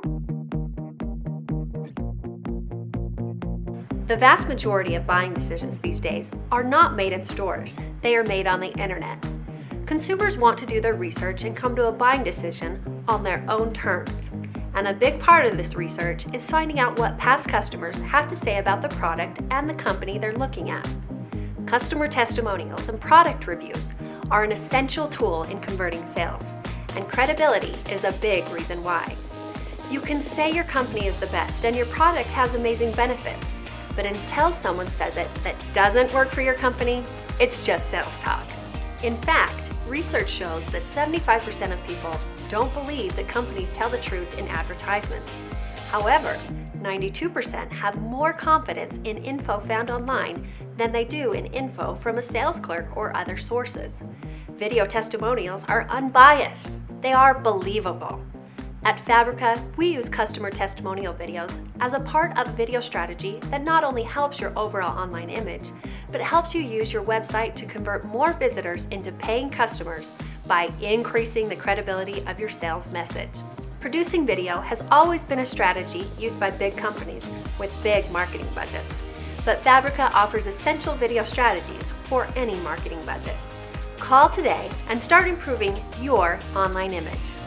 The vast majority of buying decisions these days are not made in stores, they are made on the internet. Consumers want to do their research and come to a buying decision on their own terms. And a big part of this research is finding out what past customers have to say about the product and the company they're looking at. Customer testimonials and product reviews are an essential tool in converting sales, and credibility is a big reason why. You can say your company is the best and your product has amazing benefits, but until someone says it that doesn't work for your company, it's just sales talk. In fact, research shows that 75% of people don't believe that companies tell the truth in advertisements. However, 92% have more confidence in info found online than they do in info from a sales clerk or other sources. Video testimonials are unbiased. They are believable. At Fabrica, we use customer testimonial videos as a part of a video strategy that not only helps your overall online image, but helps you use your website to convert more visitors into paying customers by increasing the credibility of your sales message. Producing video has always been a strategy used by big companies with big marketing budgets, but Fabrica offers essential video strategies for any marketing budget. Call today and start improving your online image.